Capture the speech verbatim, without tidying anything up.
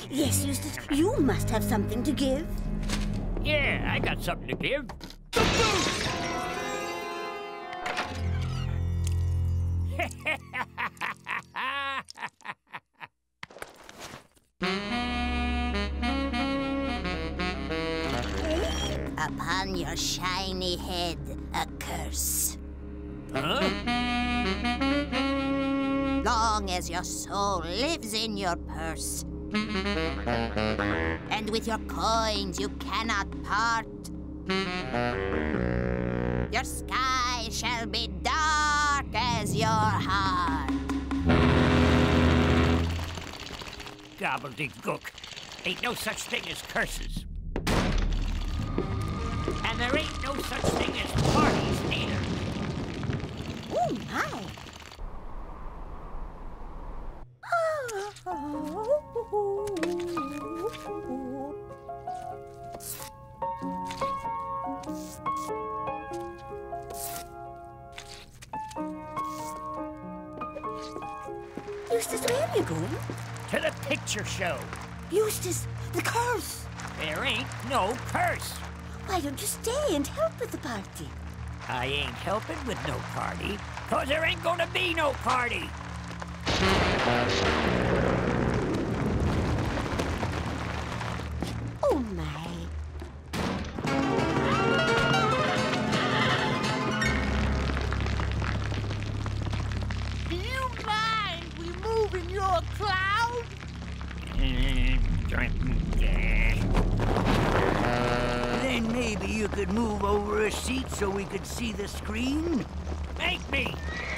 Yes, Eustace, you must have something to give. Yeah, I got something to give. Upon your shiny head, a curse. Huh? Long as your soul lives in your purse, and with your coins you cannot part, your sky shall be dark as your heart. Gobbledygook. Ain't no such thing as curses. And there ain't no such thing as parties neither. Oh, my. Eustace, where are you going? To the picture show. Eustace, the curse. There ain't no curse. Why don't you stay and help with the party? I ain't helping with no party, 'cause there ain't gonna be no party. Oh, my. Do you mind removing your cloud? Then maybe you could move over a seat so we could see the screen? Make me!